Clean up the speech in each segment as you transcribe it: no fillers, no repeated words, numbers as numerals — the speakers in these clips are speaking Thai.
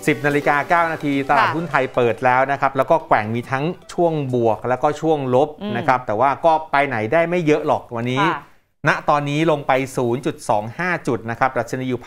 10:09 นาทีตลาดหุ้นไทยเปิดแล้วนะครับแล้วก็แกว่งมีทั้งช่วงบวกแล้วก็ช่วงลบนะครับแต่ว่าก็ไปไหนได้ไม่เยอะหรอกวันนี้ณตอนนี้ลงไป 0.25 จุดนะครับดัชนีอยู่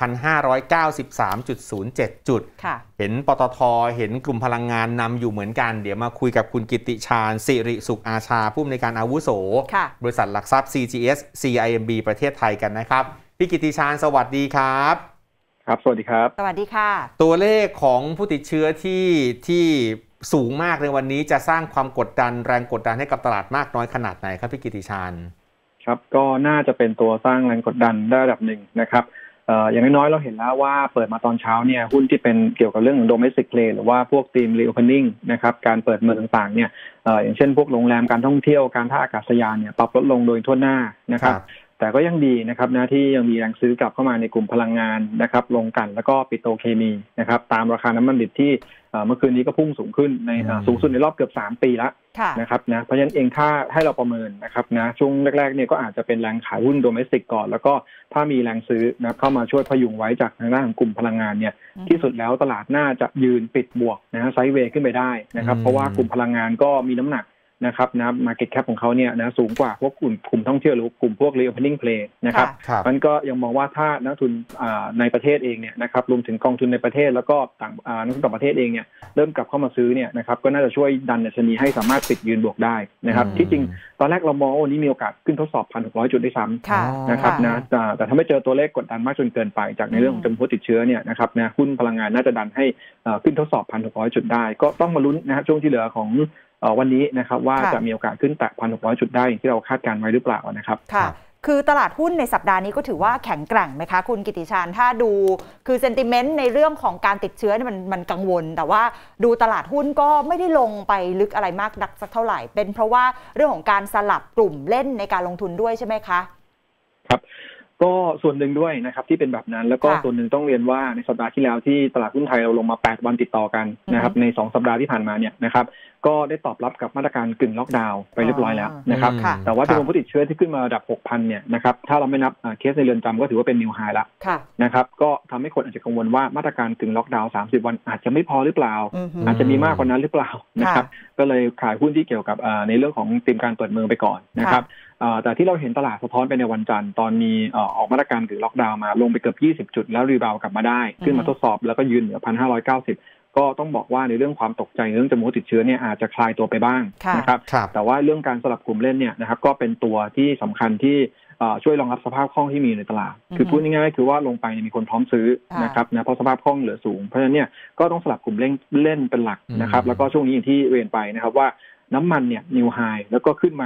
1,593.07 จุดเห็นปตท.เห็นกลุ่มพลังงานนำอยู่เหมือนกันเดี๋ยวมาคุยกับคุณกิติชาญสิริสุขอาชาผู้อำนวยการอาวุโสบริษัทหลักทรัพย์ CGS CIMB ประเทศไทยกันนะครับพี่กิติชาญสวัสดีครับครับสวัสดีครับสวัสดีค่ะตัวเลขของผู้ติดเชื้อที่สูงมากในวันนี้จะสร้างความกดดันแรงกดดันให้กับตลาดมากน้อยขนาดไหนครับพี่กิติชาญครับก็น่าจะเป็นตัวสร้างแรงกดดันได้ระดับหนึ่งนะครับอย่างน้อยๆเราเห็นแล้วว่าเปิดมาตอนเช้าเนี่ยหุ้นที่เป็นเกี่ยวกับเรื่องของ domestic play หรือว่าพวก theme reopening นะครับการเปิดเมืองต่างๆเนี่ยอย่างเช่นพวกโรงแรมการท่องเที่ยวการท่าอากาศยานเนี่ยปรับลดลงโดยทั่วหน้านะครับแต่ก็ยังดีนะครับนะที่ยังมีแรงซื้อกลับเข้ามาในกลุ่มพลังงานนะครับลงกันแล้วก็ปิโตรเคมีนะครับตามราคาน้ำมันดิบที่เมื่อคืนนี้ก็พุ่งสูงขึ้นในสูงสุดในรอบเกือบ3 ปีแล้วนะครับนะเพราะฉะนั้นเองถ้าให้เราประเมินนะครับนะช่วงแรกๆเนี่ยก็อาจจะเป็นแรงขายหุ้นโดเมสติกก่อนแล้วก็ถ้ามีแรงซื้อนะเข้ามาช่วยพยุงไว้จากทางด้านของกลุ่มพลังงานเนี่ยที่สุดแล้วตลาดน่าจะยืนปิดบวกนะไซด์เวย์ขึ้นไปได้นะครับเพราะว่ากลุ่มพลังงานก็มีน้ำหนักนะครับนะ market cap ของเขาเนี่ยนะสูงกว่าพวกกลุ่มท่องเที่ยวหรือกลุ่มพวก reopening play นะครับมันก็ยังมองว่าถ้านักทุนในประเทศเองเนี่ยนะครับรวมถึงกองทุนในประเทศแล้วก็ต่างนักทุนต่างประเทศเองเนี่ยเริ่มกลับเข้ามาซื้อเนี่ยนะครับก็น่าจะช่วยดันดัชนีให้สามารถปิดยืนบวกได้นะครับที่จริงตอนแรกเรามองว่าวันนี้มีโอกาสขึ้นทดสอบ 1,600 จุดได้ซ้ำนะครับนะแต่ถ้าไม่เจอตัวเลขกดดันมากจนเกินไปจากในเรื่องของจำนวนผู้ติดเชื้อเนี่ยนะครับนะหุ้นพลังงานน่าจะดันให้ขึ้นทดสอบ 1,600 จุดได้ก็ต้องมาลุ้นนะครับช่วงที่เหลือของวันนี้นะครับว่าจะมีโอกาสขึ้นแตะ 1,600 จุดได้อย่างที่เราคาดการไว้หรือเปล่านะครับค่ะคือตลาดหุ้นในสัปดาห์นี้ก็ถือว่าแข็งแกร่งไหมคะคุณกิติชาญถ้าดูคือเซนติเมนต์ในเรื่องของการติดเชื้อมันกังวลแต่ว่าดูตลาดหุ้นก็ไม่ได้ลงไปลึกอะไรมากนักสักเท่าไหร่เป็นเพราะว่าเรื่องของการสลับกลุ่มเล่นในการลงทุนด้วยใช่ไหมคะครับก็ส่วนหนึ่งด้วยนะครับที่เป็นแบบนั้นแล้วก็ส่วนหนึ่งต้องเรียนว่าในสัปดาห์ที่แล้วที่ตลาดหุ้นไทยเราลงมา8 วันติดต่อกันนะครับใน2 สัปดาห์ที่ผ่านมาเนี่ยนะครับก็ได้ตอบรับกับมาตรการกึ่งล็อกดาวน์ไปเรียบร้อยแล้วนะครับแต่ว่าจำนวนผู้ติดเชื้อที่ขึ้นมาระดับ 6,000 เนี่ยนะครับถ้าเราไม่นับเคสในเรือนจำก็ถือว่าเป็นนิวไฮแล้วนะครับก็ทำให้คนอาจจะกังวลว่ามาตรการกึ่งล็อกดาวน์30 วันอาจจะไม่พอหรือเปล่าอาจจะมีมากกว่านั้นหรือเปล่านะครับก็เลยขายหุ้นที่เกี่ยวกับในเรื่องของธีมการเปิดเมืองไปก่อนนะครับแต่ที่เราเห็นตลาดสะท้อนไปในวันจันทร์ตอนมีออกมาตรการกึ่งล็อกดาวน์มาลงไปเกือบ20 จุดแล้วรีบาวกลับมาได้ขึ้นมาทดสอบแล้วก็ยืนเหนือ 1,590 ก็ต้องบอกว่าในเรื่องความตกใจเรื่องจำนวนติดเชื้อเนี่ยอาจจะคลายตัวไปบ้างนะครับแต่ว่าเรื่องการสลับกลุ่มเล่นเนี่ยนะครับก็เป็นตัวที่สำคัญที่ช่วยรองรับสภาพคล่องที่มีในตลาดคือพูดง่ายๆคือว่าลงไปมีคนพร้อมซื้อนะครับนะเพราะสภาพคล่องเหลือสูงเพราะฉะนั้นเนี่ยก็ต้องสลับกลุ่มเล่นเป็นหลักนะครับแล้วก็ช่วงนี้อย่างที่เรียนไปนะครับว่าน้ำมันเนี่ยนิวไฮแล้วก็ขึ้นมา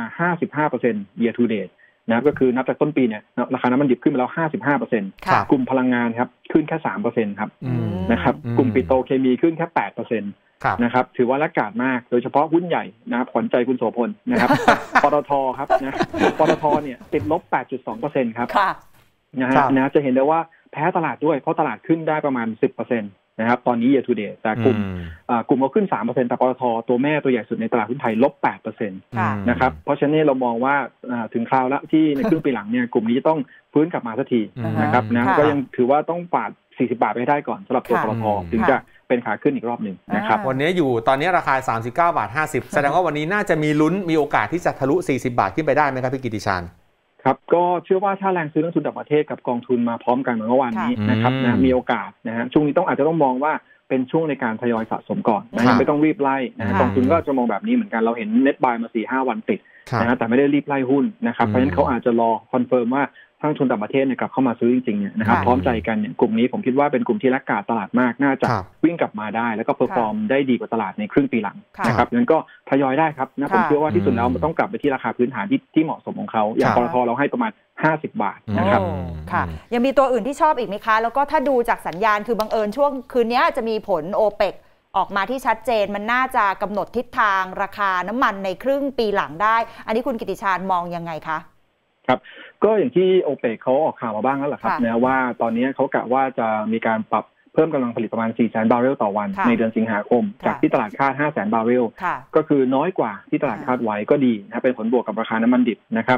55% year to date นะก็คือนับจากต้นปีเนี่ยราคาน้ำมันดิบขึ้นมาแล้ว 55% กลุ่มพลังงานครับขึ้นแค่ 3% ครับนะครับกลุ่มปิโตรเคมีขึ้นแค่ 8%นะครับถือว่าละกาดมากโดยเฉพาะหุ้นใหญ่นะครับขวัญใจคุณโสพลนะครับปตทครับนะปตทเนี่ยติดลบ 8.2% ครับนะจะเห็นได้ว่าแพ้ตลาดด้วยเพราะตลาดขึ้นได้ประมาณ 10%นะครับตอนนี้ year to date แต่กลุ่มเขาขึ้น 3% แต่ปตทตัวแม่ตัวใหญ่สุดในตลาดหุ้นไทยลบ 8% นะครับเพราะฉะนั้นเรามองว่าถึงคราวแล้วที่ในครึ่งปีหลังเนี่ยกลุ่มนี้จะต้องฟื้นกลับมาสักทีนะครับนะก็ยังถือว่าต้องปาด40 บาทไปให้ได้ก่อนสำหรับตัวปตทถึงจะเป็นขาขึ้นอีกรอบหนึ่งนะครับวันนี้อยู่ตอนนี้ราคา 39.50 บาทแสดงว่าวันนี้น่าจะมีลุ้นมีโอกาสที่จะทะลุ40 บาทขึ้นไปได้ไหมครับพี่กิติชาญครับก็เชื่อว่าถ้าแรงซื้อนักทุนต่างประเทศกับกองทุนมาพร้อมกันเหมือนเมื่อวานนี้นะครับนะมีโอกาสนะฮะช่วงนี้อาจจะต้องมองว่าเป็นช่วงในการทยอยสะสมก่อนนะไม่ต้องรีบไล่นะกองทุนก็จะมองแบบนี้เหมือนกันเราเห็นเน็ตบายมา 4-5 วันติดนะแต่ไม่ได้รีบไล่หุ้นนะครับเพราะฉะนั้นเขาอาจจะรอคอนเฟิร์มว่าทั้งทุนต่างประเทศเนี่ยกลับเข้ามาซื้อจริงๆเนี่ยนะครับพร้อมใจกันเนี่ยกลุ่มนี้ผมคิดว่าเป็นกลุ่มที่รักกาดตลาดมากน่าจะวิ่งกลับมาได้แล้วก็เพอร์ฟอร์มได้ดีกว่าตลาดในครึ่งปีหลังนะครับงั้นก็ทยอยได้ครับนะผมเชื่อว่าที่สุดแล้วมันต้องกลับไปที่ราคาพื้นฐานที่เหมาะสมของเขาอย่างปตทเราให้ประมาณ50 บาทนะครับค่ะยังมีตัวอื่นที่ชอบอีกไหมคะแล้วก็ถ้าดูจากสัญญาณคือบังเอิญช่วงคืนนี้จะมีผลโอเปกออกมาที่ชัดเจนมันน่าจะกำหนดทิศทางราคาน้ำมันในครึ่งปีหลังได้อันนี้คุณกิติชาญมองยังไงคะครับก็อย่างที่โอเปกเขาออกข่าวมาบ้างแล้วแหละครับนะว่าตอนนี้เขากะว่าจะมีการปรับเพิ่มกำลังผลิตประมาณ 400,000 บาร์เรลต่อวันในเดือนสิงหาคมจากที่ตลาดคาด 500,000 บาร์เรลก็คือน้อยกว่าที่ตลาดคาดไว้ก็ดีนะเป็นผลบวกกับราคาน้ำมันดิบนะครับ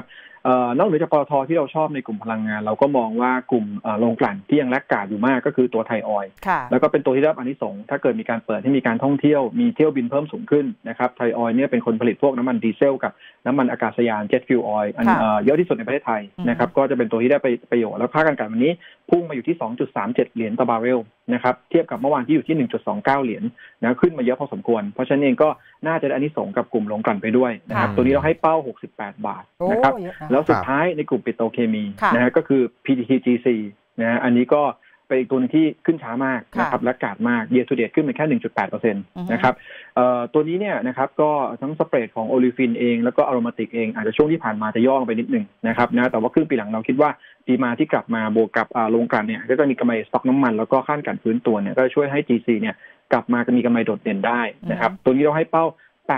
นอกเหนือจากปตท.ที่เราชอบในกลุ่มพลังงานเราก็มองว่ากลุ่มโรงกลั่นที่ยังแลกขาดอยู่มากก็คือตัวไทยออยล์แล้วก็เป็นตัวที่ได้รับอานิสงส์ถ้าเกิดมีการเปิดให้มีการท่องเที่ยวมีเที่ยวบินเพิ่มสูงขึ้นนะครับไทยออยล์เนี่ยเป็นคนผลิตพวกน้ำมันดีเซลกับน้ำมันอากาศยานเจ็ตฟิวออยล์เยอะที่สุดในประเทศไทยนะครับก็จะเป็นตัวที่ได้ประโยชน์แล้วค่าการกันวันนี้พุ่งมาอยู่ที่ 2.37 เหรียญต่อบาร์เรลนะครับเทียบกับเมื่อวานที่อยู่ที่ 1.29 เหรียญนะขึ้นมาเยอะพอสมควรเพราะฉะนั้นเองก็น่าจะได้อานิสงส์กับกลุ่มโรงกลั่นไปด้วยนะครับตัวนี้เราให้เป้า68 บาทนะครับแล้วสุดท้ายในกลุ่มปิโตรเคมีนะฮะก็คือ PTTGC นะอันนี้ก็เป็นอีกตัวนึงที่ขึ้นช้ามากนะครับและกาดมาก year to date ขึ้นมาแค่ 1.8% นะครับตัวนี้เนี่ยนะครับก็ทั้งสเปรดของโอลิฟินเองแล้วก็อโรมาติกเองอาจจะช่วงที่ผ่านมาจะย่อลงไปนิดนึงนะครับนะแต่ว่าครึ่งปีหลังเราคิดว่าดีมาที่กลับมาบวกกับโรงกลั่นเนี่ยก็จะมีกำไรสต็อกน้ำมันแล้วก็ค่าการฟื้นตัวเนี่ยก็ช่วยให้ GC เนี่ยกลับมามีกำไรโดดเด่นได้นะครับตัวนี้เราให้เป้า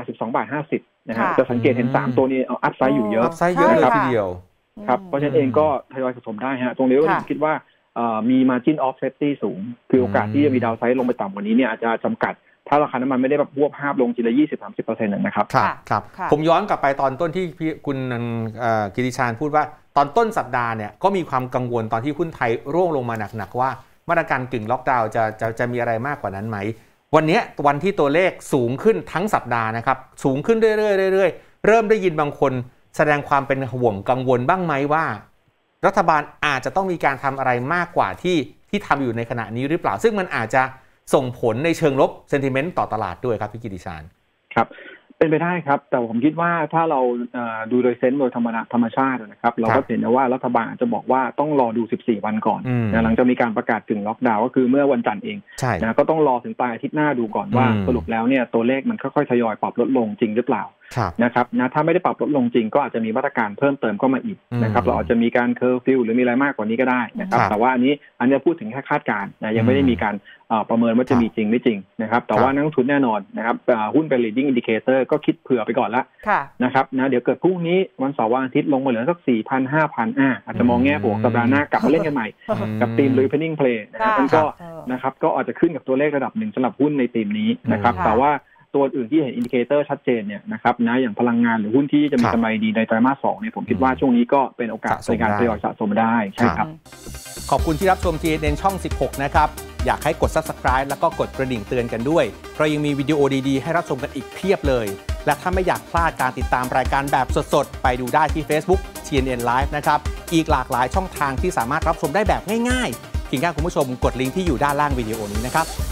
82.50 นะฮะจะสังเกตเห็น3ตัวนี้เอาอัพไซด์อยู่เยอะอัพไซด์เยอะเลยทีเดียวครับเพราะฉะนั้นเองก็ทยอยสะสมได้ฮะตรงนี้ก็คิดว่ามี margin of safety สูงคือโอกาสที่จะมีดาวไซด์ลงไปต่ำกว่านี้เนี่ยอาจจะจำกัดถ้าราคาน้ำมันไม่ได้แบบพวบภาพลงทีละ 20-30% นะครับครับผมย้อนกลับไปตอนต้นที่คุณกิติชาญพูดว่าตอนต้นสัปดาห์เนี่ยก็มีความกังวลตอนที่หุ้นไทยร่วงลงมาหนักๆว่ามาตรการกึ่งล็อกดาวน์จะมีอะไรมากกว่านั้นไหมวันนี้วันที่ตัวเลขสูงขึ้นทั้งสัปดาห์นะครับสูงขึ้นเรื่อยๆเริ่มได้ยินบางคนแสดงความเป็นห่วงกังวลบ้างไหมว่ารัฐบาลอาจจะต้องมีการทำอะไรมากกว่าที่ทำอยู่ในขณะนี้หรือเปล่าซึ่งมันอาจจะส่งผลในเชิงลบเซนติเมนต์ต่อตลาดด้วยครับพี่กิติชาญครับเป็นไปได้ครับแต่ผมคิดว่าถ้าเราดูโดยเซนส์โดยธรรมชาตินะครับเราก็เห็นว่ารัฐบาลจะบอกว่าต้องรอดู14วันก่อนนะหลังจากมีการประกาศกึ่งล็อกดาวน์ก็คือเมื่อวันจันทร์เองนะก็ต้องรอถึงปลายอาทิตย์หน้าดูก่อนว่าสรุปแล้วเนี่ยตัวเลขมันค่อยๆทยอยปรับลดลงจริงหรือเปล่านะครับนะถ้าไม่ได้ปรับลดลงจริงก็อาจจะมีมาตรการเพิ่มเติมเข้ามาอีกนะครับเราอาจจะมีการเคอร์ฟิวหรือมีอะไรมากกว่านี้ก็ได้นะครับแต่ว่าอันนี้พูดถึงแค่คาดการณ์นะยังไม่ได้มีการประเมินว่าจะมีจริงไม่จริงนะครับแต่ว่านักลงทุนแน่นอนนะครับหุ้นเป็น leading indicator ก็คิดเผื่อไปก่อนละนะครับนะเดี๋ยวเกิดพรุ่งนี้วันเสาร์วันอาทิตย์ลงมาเหลือสัก 4,000 5,000 อาจจะมองแง่บวกสัปดาห์หน้ากลับมาเล่นกันใหม่กับทีม reopening play นะครับก็อาจจะขึ้นกับตัวเลขระดับหนึ่งสำหรับหุ้นในทีมนี้นะครับแต่ว่าตัวอื่นที่เห็นอินดิเคเตอร์ชัดเจนเนี่ยนะครับนะอย่างพลังงานหรือหุ้นที่จะมีกำไรดีในไตรมาส 2เนี่ยผมคิดว่าช่วงนี้ก็เป็นโอกาสในการทยอยสะสมได้ใช่ครับขอบคุณที่รับชม TNN ช่อง 16 นะครับอยากให้กด Subscribe แล้วก็กดกระดิ่งเตือนกันด้วยเพราะยังมีวิดีโอดีๆให้รับชมกันอีกเพียบเลยและถ้าไม่อยากพลาดการติดตามรายการแบบสดๆไปดูได้ที่ Facebook TNN Live นะครับอีกหลากหลายช่องทางที่สามารถรับชมได้แบบง่ายๆเพียงแค่คุณผู้ชมกดลิงก์ที่อยู่ด้านล่างวิดีโอนี้นะครับ